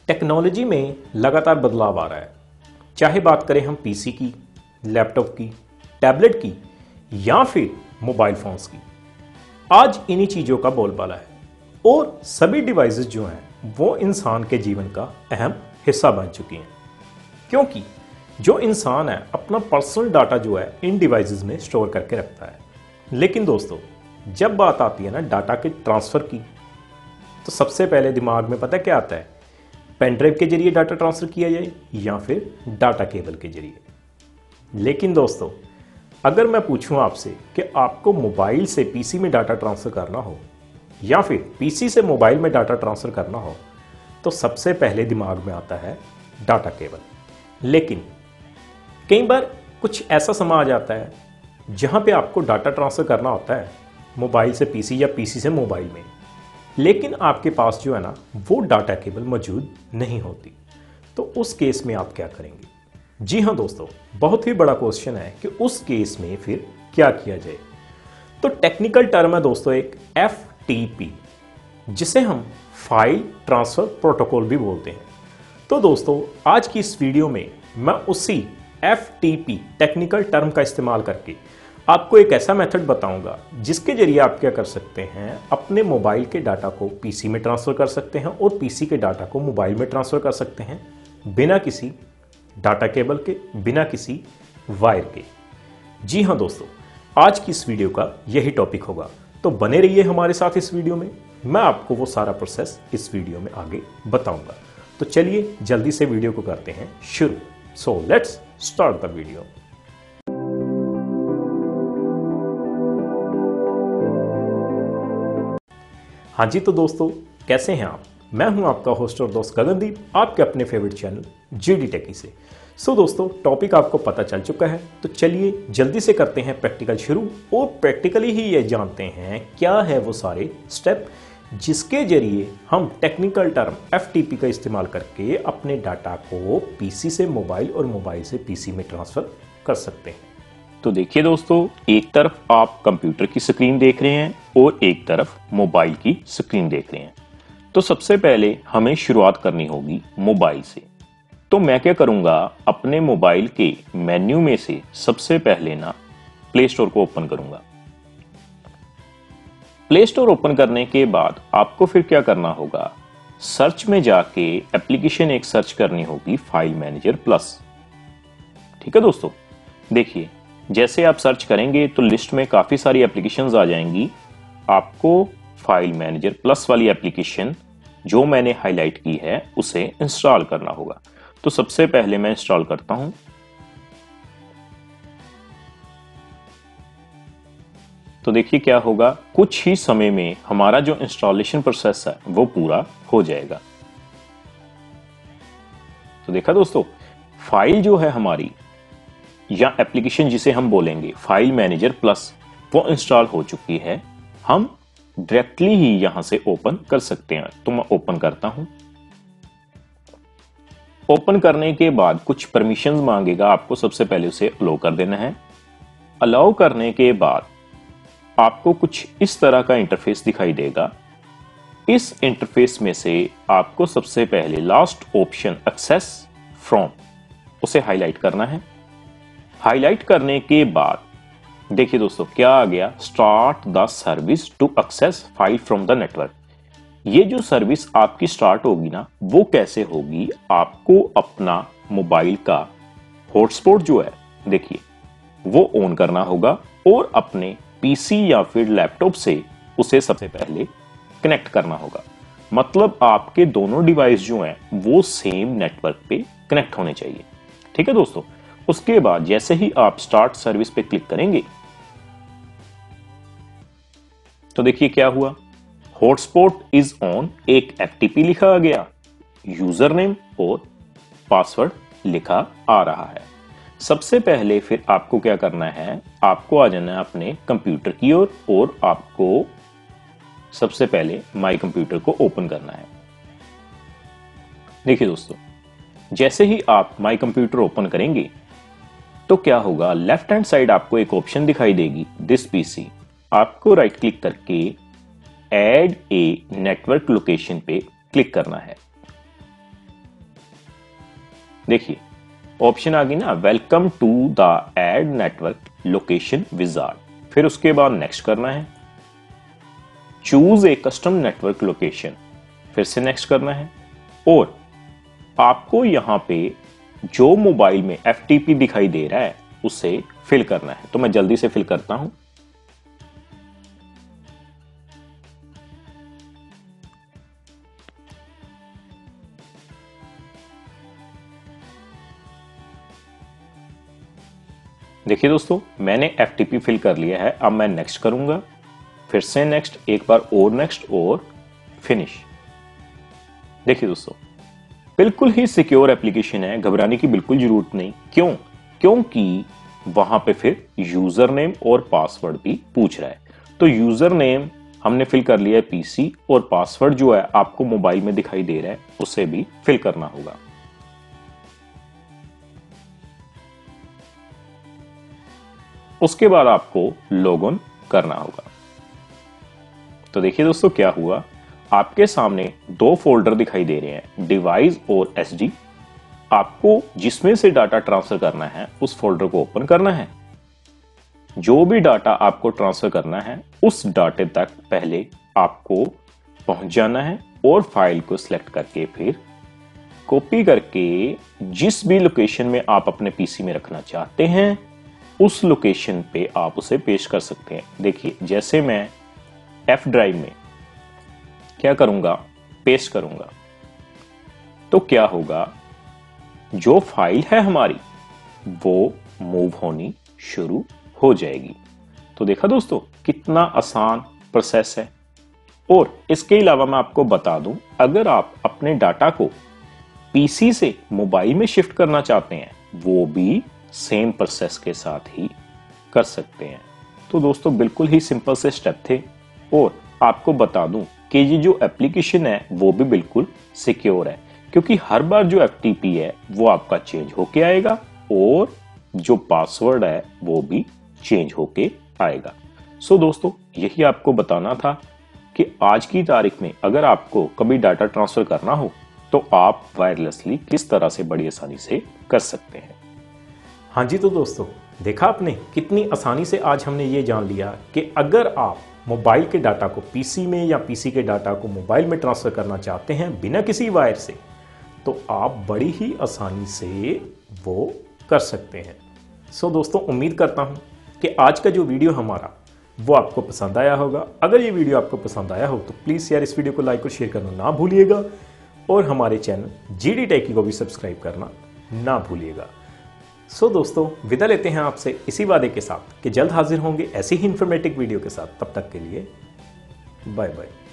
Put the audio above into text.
Technology में लगातार बदलाव आ रहा है। चाहे बात करें हम पीसी की, लैपटॉप की, टैबलेट की या फिर मोबाइल फोन्स की, आज इन्हीं चीज़ों का बोलबाला है और सभी डिवाइसेस जो हैं वो इंसान के जीवन का अहम हिस्सा बन चुकी हैं, क्योंकि जो इंसान है अपना पर्सनल डाटा जो है इन डिवाइसेस में स्टोर करके रखता है। लेकिन दोस्तों, जब बात आती है ना डाटा के ट्रांसफ़र की, तो सबसे पहले दिमाग में पता क्या आता है? पेन ड्राइव के जरिए डाटा ट्रांसफ़र किया जाए या फिर डाटा केबल के जरिए। लेकिन दोस्तों, अगर मैं पूछूं आपसे कि आपको मोबाइल से पीसी में डाटा ट्रांसफ़र करना हो या फिर पीसी से मोबाइल में डाटा ट्रांसफ़र करना हो, तो सबसे पहले दिमाग में आता है डाटा केबल। लेकिन कई बार कुछ ऐसा समय आ जाता है जहां पे आपको डाटा ट्रांसफ़र करना होता है मोबाइल से पीसी या पीसी से मोबाइल में, लेकिन आपके पास जो है ना वो डाटा केबल मौजूद नहीं होती। तो उस केस में आप क्या करेंगे? जी हाँ दोस्तों, बहुत ही बड़ा क्वेश्चन है कि उस केस में फिर क्या किया जाए। तो टेक्निकल टर्म है दोस्तों एक FTP, जिसे हम फाइल ट्रांसफर प्रोटोकॉल भी बोलते हैं। तो दोस्तों, आज की इस वीडियो में मैं उसी FTP टेक्निकल टर्म का इस्तेमाल करके आपको एक ऐसा मेथड बताऊंगा जिसके जरिए आप क्या कर सकते हैं, अपने मोबाइल के डाटा को पीसी में ट्रांसफ़र कर सकते हैं और पीसी के डाटा को मोबाइल में ट्रांसफ़र कर सकते हैं बिना किसी डाटा केबल के, बिना किसी वायर के। जी हाँ दोस्तों, आज की इस वीडियो का यही टॉपिक होगा, तो बने रहिए हमारे साथ इस वीडियो में। मैं आपको वो सारा प्रोसेस इस वीडियो में आगे बताऊंगा। तो चलिए जल्दी से वीडियो को करते हैं शुरू। So let's start the video. हाँ जी, तो दोस्तों कैसे हैं आप? मैं हूं आपका होस्ट और दोस्त गगनदीप, आपके अपने फेवरेट चैनल जीडी टेकी से। सो दोस्तों, टॉपिक आपको पता चल चुका है, तो चलिए जल्दी से करते हैं प्रैक्टिकल शुरू और प्रैक्टिकली ही ये जानते हैं क्या है वो सारे स्टेप जिसके जरिए हम टेक्निकल टर्म FTP का इस्तेमाल करके अपने डाटा को पीसी से मोबाइल और मोबाइल से पीसी में ट्रांसफ़र कर सकते हैं। तो देखिए दोस्तों, एक तरफ आप कंप्यूटर की स्क्रीन देख रहे हैं और एक तरफ मोबाइल की स्क्रीन देख रहे हैं। तो सबसे पहले हमें शुरुआत करनी होगी मोबाइल से। तो मैं क्या करूंगा, अपने मोबाइल के मेन्यू में से सबसे पहले ना प्ले स्टोर को ओपन करूंगा। प्ले स्टोर ओपन करने के बाद आपको फिर क्या करना होगा, सर्च में जाके एप्लीकेशन एक सर्च करनी होगी, फाइल मैनेजर प्लस। ठीक है दोस्तों, देखिए जैसे आप सर्च करेंगे तो लिस्ट में काफी सारी एप्लीकेशंस आ जाएंगी। आपको फाइल मैनेजर प्लस वाली एप्लीकेशन जो मैंने हाईलाइट की है उसे इंस्टॉल करना होगा। तो सबसे पहले मैं इंस्टॉल करता हूं। तो देखिए क्या होगा, कुछ ही समय में हमारा जो इंस्टॉलेशन प्रोसेस है वो पूरा हो जाएगा। तो देखा दोस्तों, फाइल जो है हमारी या एप्लीकेशन जिसे हम बोलेंगे फाइल मैनेजर प्लस, वो इंस्टॉल हो चुकी है। हम डायरेक्टली ही यहां से ओपन कर सकते हैं। तो मैं ओपन करता हूं। ओपन करने के बाद कुछ परमिशंस मांगेगा, आपको सबसे पहले उसे अलाउ कर देना है। अलाउ करने के बाद आपको कुछ इस तरह का इंटरफेस दिखाई देगा। इस इंटरफेस में से आपको सबसे पहले लास्ट ऑप्शन एक्सेस फ्रॉम, उसे हाईलाइट करना है। हाईलाइट करने के बाद देखिए दोस्तों क्या आ गया, start the service to access file from the network. ये जो सर्विस आपकी स्टार्ट होगी ना, वो कैसे होगी, आपको अपना मोबाइल का हॉटस्पॉट जो है देखिए वो ऑन करना होगा और अपने पीसी या फिर लैपटॉप से उसे सबसे पहले कनेक्ट करना होगा। मतलब आपके दोनों डिवाइस जो हैं वो सेम नेटवर्क पे कनेक्ट होने चाहिए। ठीक है दोस्तों, उसके बाद जैसे ही आप स्टार्ट सर्विस पे क्लिक करेंगे तो देखिए क्या हुआ, हॉटस्पॉट इज ऑन, एक FTP लिखा आ गया, यूजर नेम और पासवर्ड लिखा आ रहा है। सबसे पहले फिर आपको क्या करना है, आपको आ जाना है अपने कंप्यूटर की ओर और आपको सबसे पहले माई कंप्यूटर को ओपन करना है। देखिए दोस्तों, जैसे ही आप माई कंप्यूटर ओपन करेंगे तो क्या होगा, लेफ्ट हैंड साइड आपको एक ऑप्शन दिखाई देगी, दिस पीसी। आपको राइट क्लिक करके ऐड ए नेटवर्क लोकेशन पे क्लिक करना है। देखिए ऑप्शन आ गई ना, welcome to the add network location wizard. फिर उसके बाद नेक्स्ट करना है, choose a custom network location, फिर से नेक्स्ट करना है, और आपको यहां पे जो मोबाइल में FTP दिखाई दे रहा है उसे फिल करना है। तो मैं जल्दी से फिल करता हूं। देखिए दोस्तों, मैंने FTP फिल कर लिया है। अब मैं नेक्स्ट करूंगा, फिर से नेक्स्ट, एक बार और नेक्स्ट और फिनिश। देखिए दोस्तों, बिल्कुल ही सिक्योर एप्लीकेशन है, घबराने की बिल्कुल जरूरत नहीं। क्यों? क्योंकि वहां पे फिर यूजर नेम और पासवर्ड भी पूछ रहा है। तो यूजर नेम हमने फिल कर लिया है PC, और पासवर्ड जो है आपको मोबाइल में दिखाई दे रहा है उसे भी फिल करना होगा। उसके बाद आपको लॉग इन करना होगा। तो देखिए दोस्तों क्या हुआ, आपके सामने दो फोल्डर दिखाई दे रहे हैं, डिवाइस और SD। आपको जिसमें से डाटा ट्रांसफर करना है उस फोल्डर को ओपन करना है। जो भी डाटा आपको ट्रांसफर करना है उस डाटे तक पहले आपको पहुंच जाना है, और फाइल को सिलेक्ट करके फिर कॉपी करके जिस भी लोकेशन में आप अपने PC में रखना चाहते हैं उस लोकेशन पे आप उसे पेश कर सकते हैं। देखिए जैसे मैं F ड्राइव में क्या करूंगा, पेस्ट करूंगा, तो क्या होगा, जो फाइल है हमारी वो मूव होनी शुरू हो जाएगी। तो देखा दोस्तों कितना आसान प्रोसेस है। और इसके अलावा मैं आपको बता दूं, अगर आप अपने डाटा को PC से मोबाइल में शिफ्ट करना चाहते हैं वो भी सेम प्रोसेस के साथ ही कर सकते हैं। तो दोस्तों बिल्कुल ही सिंपल से स्टेप थे, और आपको बता दूं कि ये जो एप्लीकेशन है वो भी बिल्कुल सिक्योर है, क्योंकि हर बार जो FTP है वो आपका चेंज होके आएगा, और जो पासवर्ड है वो भी चेंज होके आएगा। सो दोस्तों यही आपको बताना था कि आज की तारीख में अगर आपको कभी डाटा ट्रांसफर करना हो तो आप वायरलेसली किस तरह से बड़ी आसानी से कर सकते हैं। हाँ जी, तो दोस्तों देखा आपने कितनी आसानी से आज हमने ये जान लिया कि अगर आप मोबाइल के डाटा को PC में या PC के डाटा को मोबाइल में ट्रांसफ़र करना चाहते हैं बिना किसी वायर से, तो आप बड़ी ही आसानी से वो कर सकते हैं। सो दोस्तों उम्मीद करता हूँ कि आज का जो वीडियो हमारा वो आपको पसंद आया होगा। अगर ये वीडियो आपको पसंद आया हो तो प्लीज़ यार इस वीडियो को लाइक और शेयर करना ना भूलिएगा, और हमारे चैनल GD टेकी को भी सब्सक्राइब करना ना भूलिएगा। सो दोस्तों विदा लेते हैं आपसे इसी वादे के साथ कि जल्द हाजिर होंगे ऐसी ही इंफॉर्मेटिव वीडियो के साथ। तब तक के लिए बाय बाय।